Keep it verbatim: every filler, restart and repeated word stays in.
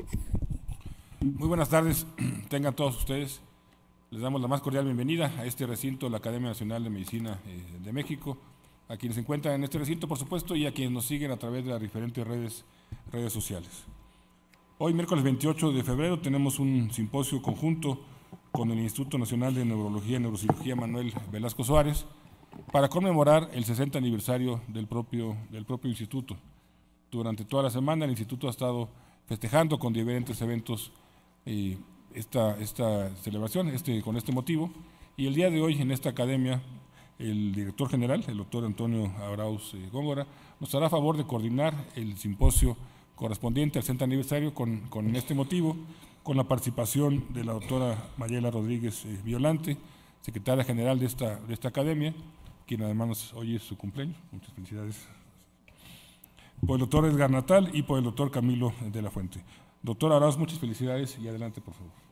Muy buenas tardes, tengan todos ustedes. Les damos la más cordial bienvenida a este recinto de la Academia Nacional de Medicina eh, de México, a quienes se encuentran en este recinto, por supuesto, y a quienes nos siguen a través de las diferentes redes, redes sociales. Hoy, miércoles veintiocho de febrero, tenemos un simposio conjunto con el Instituto Nacional de Neurología y Neurocirugía Manuel Velasco Suárez para conmemorar el sesenta aniversario del propio, del propio instituto. Durante toda la semana el instituto ha estado festejando con diferentes eventos eh, esta, esta celebración este, con este motivo, y el día de hoy en esta academia el director general, el doctor Antonio Arauz eh, Góngora, nos hará favor de coordinar el simposio correspondiente al sesenta aniversario con, con este motivo, con la participación de la doctora Mayela Rodríguez eh, Violante, secretaria general de esta, de esta academia, quien además hoy es su cumpleaños. Muchas felicidades. Por el doctor Edgar Natal y por el doctor Camilo de la Fuente. Doctor Arauz, muchas felicidades y adelante, por favor.